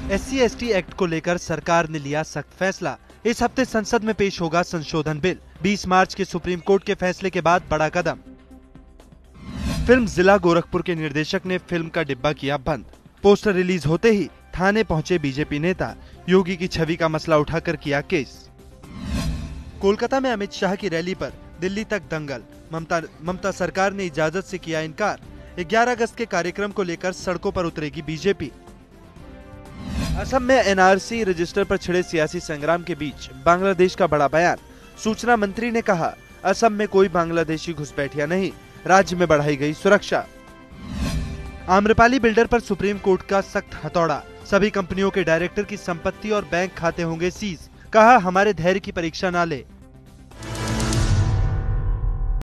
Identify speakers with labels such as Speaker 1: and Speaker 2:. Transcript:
Speaker 1: SC/ST act को लेकर सरकार ने लिया सख्त फैसला। इस हफ्ते संसद में पेश होगा संशोधन बिल। 20 मार्च के सुप्रीम कोर्ट के फैसले के बाद बड़ा कदम। फिल्म जिला गोरखपुर के निर्देशक ने फिल्म का डिब्बा किया बंद। पोस्टर रिलीज होते ही थाने पहुंचे बीजेपी नेता, योगी की छवि का मसला उठाकर किया केस। कोलकाता में अमित शाह की रैली पर दिल्ली तक दंगल। ममता सरकार ने इजाजत से किया इनकार। 11 अगस्त के कार्यक्रम को लेकर सड़कों पर उतरेगी बीजेपी। असम में NRC रजिस्टर पर छिड़े सियासी संग्राम के बीच बांग्लादेश का बड़ा बयान। सूचना मंत्री ने कहा, असम में कोई बांग्लादेशी घुसपैठिया नहीं, राज्य में बढ़ाई गई सुरक्षा। आम्रपाली बिल्डर पर सुप्रीम कोर्ट का सख्त हथौड़ा। सभी कंपनियों के डायरेक्टर की संपत्ति और बैंक खाते होंगे सीज। कहा, हमारे धैर्य की परीक्षा ना ले।